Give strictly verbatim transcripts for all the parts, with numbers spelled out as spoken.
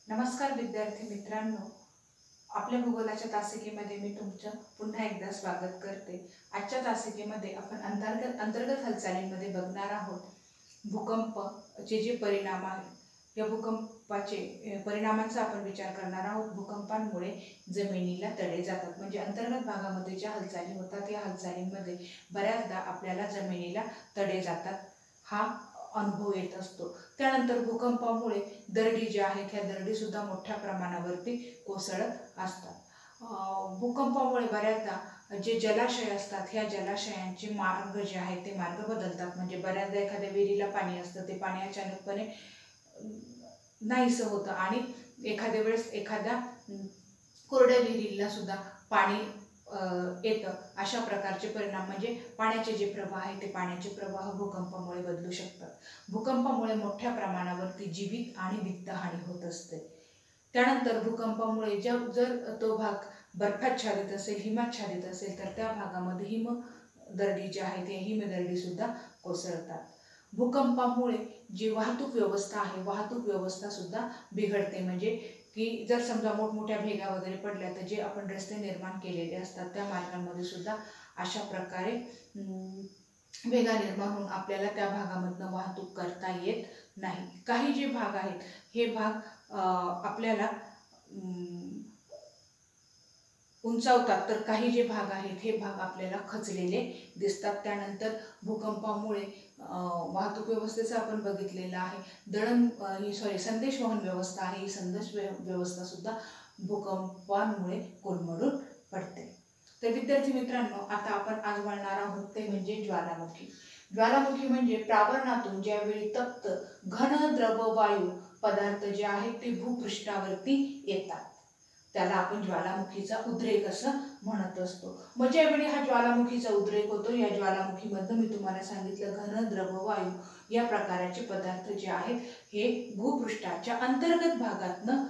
नमस्कार विद्यार्थी मित्रांनो, आपल्या भूगोलाच्या तासिकेमध्ये मी तुमचं पुन्हा एकदा स्वागत करते। आजच्या तासिकेमध्ये आपण अंतर्गत अंतर्गत हालचालींमध्ये बघणार आहोत भूकंपाचे जे परिणाम आहेत। या भूकंपाचे परिणामांचा आपण विचार करणार आहोत। भूकंपांमुळे जमिनीला तडे जातात, म्हणजे अंतर्गत भागामध्ये ज्या हालचाली होतात या हालचालींमध्ये बऱ्याचदा आपल्याला जमिनीला तडे जातात हा अनुभव येत असतो। त्यानंतर भूकंपामुळे दरडी ज्या आहेत ह्या दरडी सुद्धा मोठ्या प्रमाणावरती कोसळत असतात। भूकंपामुळे बऱ्याचदा जे जलाशय असतात ह्या जलाशयांचे मार्ग जे आहेत ते मार्ग बदलतात, म्हणजे बऱ्याचदा एखाद्या विहिरीला पाणी असतं ते पाणी अचानकपणे नाहीसं होतं आणि एखाद्या वेळेस एखाद्या कोरड्या विहिरीला सुद्धा पाणी येतं। अशा प्रकारचे परिणाम म्हणजे पाण्याचे जे प्रवाह आहेत ते पाण्याचे प्रवाह भूकंपामुळे बदलू शकतात। भूकंपामुळे मोठ्या प्रमाणावरती जीवित आणि वित्तहानी होत असते। त्यानंतर भूकंपामुळे जर जर तो भाग बर्फाच्छादित असेल, हिमाच्छादित असेल तर त्या भागामध्ये हिम दरडी जी आहे ते हिमदरडी सुद्धा कोसळतात। भूकंपामुळे जी वाहतूक व्यवस्था आहे वाहतूक व्यवस्था सुद्धा बिघडते, म्हणजे की जर समजा मोठमोठ्या भेगा वगैरे पडल्या तर जे आपण रस्ते निर्माण केलेले असतात त्या मार्गांमध्ये सुद्धा अशा प्रकारे भेगा निर्माण होऊन आपल्याला त्या भागामधनं वाहतूक करता येत नाही। काही जे भाग आहेत हे भाग आपल्याला उंचावतात तर काही जे भाग आहेत हे भाग आपल्याला खचलेले दिसतात। त्यानंतर भूकंपामुळे वाहतूक व्यवस्थेचं आपण बघितलेलं आहे। दळण ही सॉरी संदेशवहन व्यवस्था आहे, ही संदेश व्यवस्था सुद्धा भूकंपामुळे कोलमडून पडते। तर विद्यार्थी मित्रांनो, आता आपण आज बोलणार आहोत ते म्हणजे ज्वालामुखी। ज्वालामुखी म्हणजे प्रावरणातून ज्यावेळी तप्त घन द्रव वायू पदार्थ जे आहेत ते भूपृष्ठावरती येतात त्याला आपण ज्वालामुखीचा उद्रेक असं म्हणत असतो। मग ज्यावेळी हा ज्वालामुखीचा उद्रेक होतो या ज्वालामुखीमध्ये मी तुम्हाला सांगितलं घन द्रव वायू या प्रकारचे पदार्थ जे आहेत हे भूपृष्ठाच्या अंतर्गत भागातनं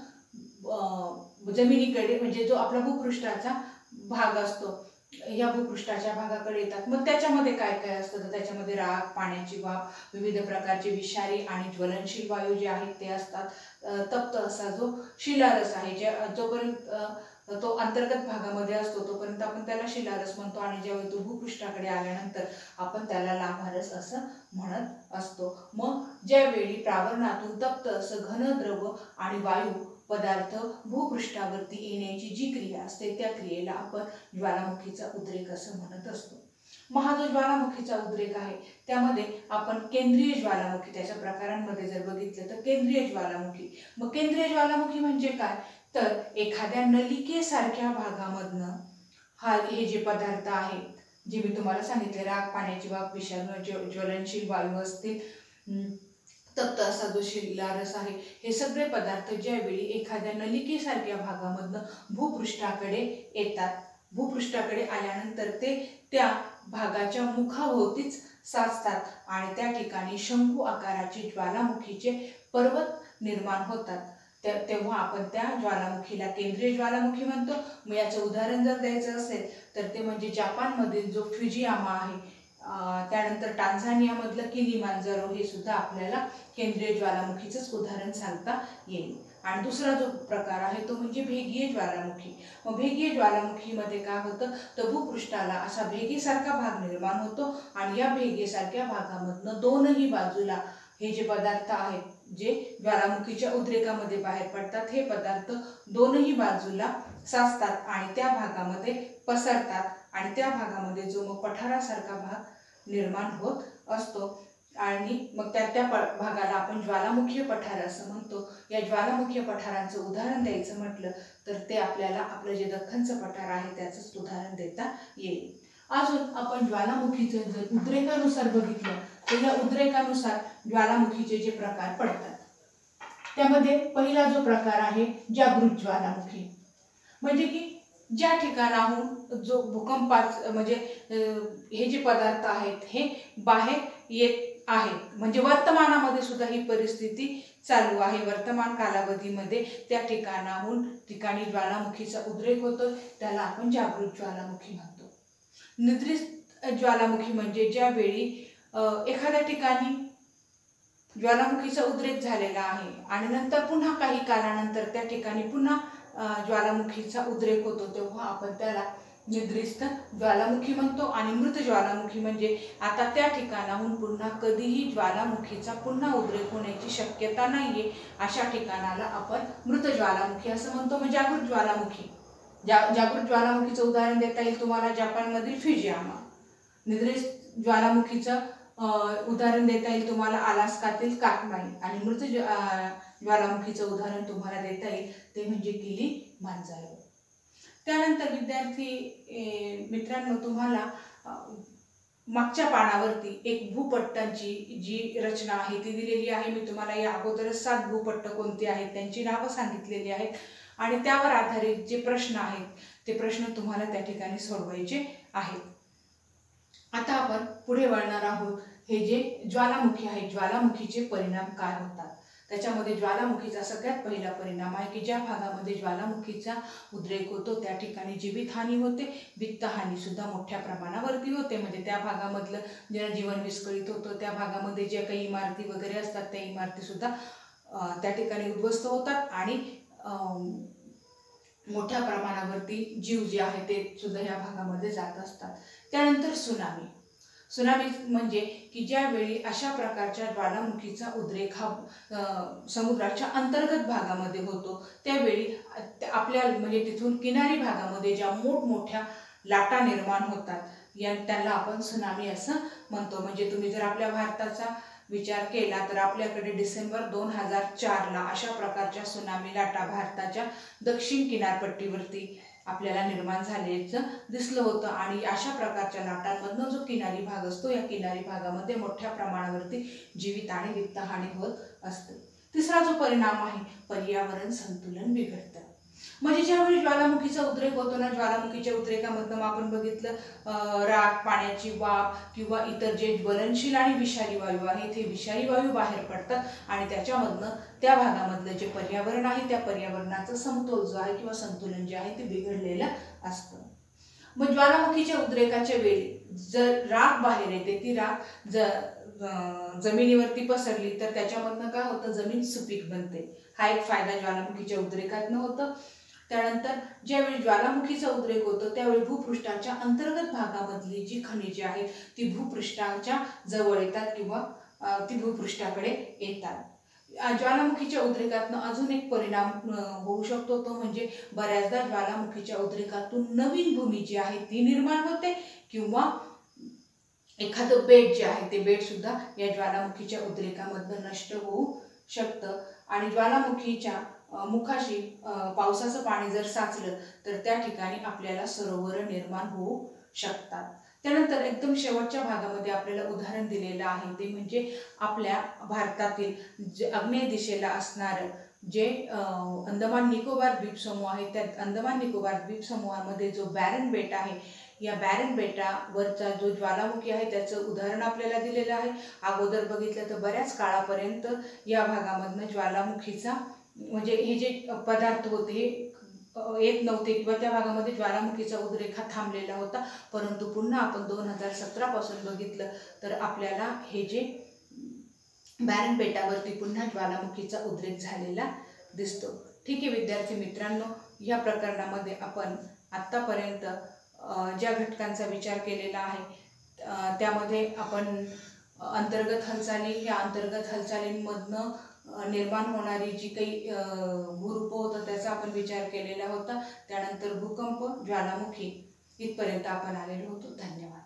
जमिनीकडे, म्हणजे जो आपला भूपृष्ठाचा भाग असतो या भूपृष्ठाच्या भागाकडे येतात। मग त्याच्यामध्ये काय काय असतं तर त्याच्यामध्ये राख, पाण्याची वाफ, विविध प्रकारचे विषारी आणि ज्वलनशील वायू जे आहेत ते असतात। तप्त असा जो शिलारस आहे जे जोपर्यंत तो अंतर्गत भागामध्ये असतो तोपर्यंत आपण त्याला शिलारस म्हणतो आणि ज्यावेळी तो भूपृष्ठाकडे आल्यानंतर आपण त्याला लाव्हारस असं म्हणत असतो। मग ज्यावेळी प्रावरणातून तप्त असं घन द्रव आणि वायू पदार्थ भूपृष्ठावरती येण्याची जी क्रिया असते त्या क्रियेला आपण ज्वालामुखीचा उद्रेक असं म्हणत असतो। मग हा जो ज्वालामुखीचा उद्रेक आहे त्यामध्ये आपण केंद्रीय ज्वालामुखी त्याच्या प्रकारांमध्ये जर बघितलं तर केंद्रीय ज्वालामुखी। मग केंद्रीय ज्वालामुखी म्हणजे काय तर एखाद्या नलिकेसारख्या भागामधनं हा हे जे पदार्थ आहेत जे मी तुम्हाला सांगितले राख, पाण्याची वाफ, विषारी ज्वलनशील वायू असतील, तप्त असा जो शिलारस आहे, हे सगळे पदार्थ ज्यावेळी एखाद्या नलिकेसारख्या भागामधनं भूपृष्ठाकडे येतात, भूपृष्ठाकडे आल्यानंतर ते त्या भागाच्या मुखाभोवतीच साचतात आणि त्या ठिकाणी शंकू आकाराचे ज्वालामुखीचे पर्वत निर्माण होतात। तेव्हा आपण त्या ज्वालामुखीला केंद्रीय ज्वालामुखी म्हणतो। मग याचं उदाहरण जर द्यायचं असेल तर ते म्हणजे जपानमधील जो फ्युजियामा आहे, त्यानंतर टांझानियामधलं किलिमांजारो हे सुद्धा आपल्याला केंद्रीय ज्वालामुखीचंच उदाहरण सांगता येईल। आणि दुसरा जो प्रकार आहे तो म्हणजे भेगीय ज्वालामुखी। मग भेगीय ज्वालामुखीमध्ये काय होतं तर भूपृष्ठाला असा भेगेसारखा भाग निर्माण होतो आणि या भेगेसारख्या भागामधनं दोनही बाजूला हे जे पदार्थ आहेत जे ज्वालामुखीच्या उद्रेकामध्ये बाहेर पडतात हे पदार्थ दोनही बाजूला साचतात आणि त्या भागामध्ये पसरतात आणि त्या भागामध्ये जो मग पठारासारखा भाग निर्माण होत असतो आणि मग त्या त्या भागाला आपण ज्वालामुखीय पठार असं म्हणतो। या ज्वालामुखीय पठारांचं उदाहरण द्यायचं म्हटलं तर ते आपल्याला आपलं जे दख्खनचं पठार आहे त्याचंच उदाहरण देता येईल। अजून आपण ज्वालामुखीचं जर उद्रेकानुसार बघितलं तर या उद्रेकानुसार ज्वालामुखीचे जे प्रकार पडतात त्यामध्ये पहिला जो प्रकार आहे जागृत ज्वालामुखी, म्हणजे की ज्या ठिकाणाहून जो भूकंपाच म्हणजे हे जे पदार्थ आहेत हे बाहेर येत आहेत, म्हणजे वर्तमानामध्ये सुद्धा ही परिस्थिती चालू आहे। वर्तमान कालावधीमध्ये त्या ठिकाणाहून ठिकाणी ज्वालामुखीचा उद्रेक होतो त्याला आपण जागृत ज्वालामुखी म्हणतो। निद्रित ज्वालामुखी म्हणजे ज्यावेळी एखाद्या ठिकाणी ज्वालामुखीचा उद्रेक झालेला आहे आणि नंतर पुन्हा काही कालानंतर त्या ठिकाणी पुन्हा ज्वालामुखीचा उद्रेक होतो, तेव्हा आपण त्याला निद्रिस्त ज्वालामुखी म्हणतो. आणि मृत ज्वालामुखी म्हणजे आता त्या ठिकाणाहून पुन्हा कधीही ज्वालामुखीचा पुन्हा उद्रेक होण्याची शक्यता नाहीये, अशा ठिकाणाला आपण मृत ज्वालामुखी असं म्हणतो. म्हणजे जागृत ज्वालामुखी. जा जागृत ज्वालामुखीचं उदाहरण देता येईल तुम्हाला जपानमधील फ्युजियामा. निद्रिस्त ज्वालामुखीचं उदाहरण देता येईल तुम्हाला अलास्कातील काटमाई. आणि मृत ज्वालामुखीचं उदाहरण तुम्हाला देता येईल ते म्हणजे किलीमांजारो. त्यानंतर विद्यार्थी मित्रांनो, तुम्हाला मागच्या पानावरती एक भूपट्टांची जी रचना आहे ती दिलेली आहे. मी तुम्हाला या अगोदरच सात भूपट्ट कोणते आहेत त्यांची नावं सांगितलेली आहेत आणि त्यावर आधारित जे प्रश्न आहेत ते प्रश्न तुम्हाला त्या ठिकाणी सोडवायचे आहेत. आता आपण पुढे वळणार आहोत. हे जे ज्वालामुखी आहे, ज्वालामुखीचे परिणाम काय होतात त्याच्यामध्ये ज्वालामुखीचा सगळ्यात पहिला परिणाम आहे की ज्या भागामध्ये ज्वालामुखीचा उद्रेक होतो त्या ठिकाणी जीवितहानी होते, वित्तहानी सुद्धा मोठ्या प्रमाणावरती होते. म्हणजे त्या भागामधलं जनजीवन विस्कळीत होतं. त्या भागामध्ये ज्या काही इमारती वगैरे असतात त्या इमारती सुद्धा त्या ठिकाणी उद्ध्वस्त होतात आणि मोठ्या प्रमाणावरती जीव जे आहे ते सुद्धा या भागामध्ये जात असतात. त्यानंतर सुनामी. सुनामी म्हणजे की ज्यावेळी अशा प्रकारच्या ज्वालामुखीचा उद्रेक हा समुद्राच्या अंतर्गत भागामध्ये होतो त्यावेळी आपल्या म्हणजे तिथून किनारी भागामध्ये ज्या मोठमोठ्या लाटा निर्माण होतात या त्याला आपण सुनामी असं म्हणतो. म्हणजे तुम्ही जर आपल्या भारताचा विचार केला तर आपल्याकडे डिसेंबर दोन हजार चारला अशा प्रकारच्या सुनामी लाटा भारताच्या दक्षिण किनारपट्टीवरती आपल्याला निर्माण झाल्याचं दिसलं होतं. आणि अशा प्रकारच्या लाटांमधनं जो किनारी भाग असतो या किनारी भागामध्ये मोठ्या प्रमाणावरती जीवित आणि वित्तहानी होत असते. तिसरा जो परिणाम आहे पर्यावरण संतुलन बिघडतं. म्हणजे ज्यावेळी ज्वालामुखीचा उद्रेक होतो ना, ज्वालामुखीच्या उद्रेकामधनं आपण बघितलं राख, पाण्याची वाफ किंवा इतर जे ज्वलनशील आणि विषारी वायू आहेत हे विषारी वायू बाहेर पडतात आणि त्याच्यामधनं त्या भागामधलं जे पर्यावरण आहे त्या पर्यावरणाचा समतोल जो आहे किंवा संतुलन जे आहे ते बिघडलेलं असतं. मग ज्वालामुखीच्या उद्रेकाच्या वेळी जर राख बाहेर येते, ती राख जर जमिनीवरती पसरली तर त्याच्यामधनं काय होतं, जमीन सुपीक बनते. हा एक फायदा ज्वालामुखीच्या उद्रेकातनं होतं. त्यानंतर ज्यावेळी ज्वालामुखीचा उद्रेक होतो त्यावेळी भूपृष्ठाच्या अंतर्गत भागामधली जी खनिजे आहेत ती भूपृष्ठाच्या जवळ येतात किंवा ती भूपृष्ठाकडे येतात. ज्वालामुखीच्या उद्रेकातनं अजून एक परिणाम होऊ शकतो तो म्हणजे बऱ्याचदा ज्वालामुखीच्या उद्रेकातून नवीन भूमी जी आहे ती निर्माण होते किंवा एखादं बेट जे आहे ते बेट सुद्धा या ज्वालामुखीच्या उद्रेकामधनं नष्ट होऊ शकतं. आणि ज्वालामुखीच्या मुखाशी पावसाचं पाणी जर साचलं तर त्या ठिकाणी आपल्याला सरोवर निर्माण होऊ शकतात. त्यानंतर एकदम शेवटच्या भागामध्ये आपल्याला उदाहरण दिलेलं आहे ते म्हणजे आपल्या भारतातील जे आग्नेय दिशेला असणारं जे अंदमान निकोबार द्वीपसमूह आहे त्या अंदमान निकोबार द्वीपसमूहामध्ये जो बॅरन बेट आहे या बॅरन बेटावरचा जो ज्वालामुखी आहे त्याचं उदाहरण आपल्याला दिलेलं आहे. अगोदर बघितलं तर बऱ्याच काळापर्यंत या भागामधनं ज्वालामुखीचा म्हणजे हे जे पदार्थ होते हे येत नव्हते किंवा त्या भागामध्ये ज्वालामुखीचा उद्रेक हा थांबलेला होता. परंतु पुन्हा आपण दोन हजार सतरा पासून बघितलं तर आपल्याला हे जे बॅरन बेटावरती पुन्हा ज्वालामुखीचा उद्रेक झालेला दिसतो. ठीक आहे विद्यार्थी मित्रांनो, या प्रकरणामध्ये आपण आत्तापर्यंत ज्या घटकांचा विचार केलेला आहे त्यामध्ये आपण अंतर्गत हालचाली या अंतर्गत हालचालींमधनं निर्माण होणारी जी काही भूरूप होतं त्याचा आपण विचार केलेला होता. त्यानंतर भूकंप, ज्वालामुखी इथपर्यंत आपण आलेलो होतो. धन्यवाद.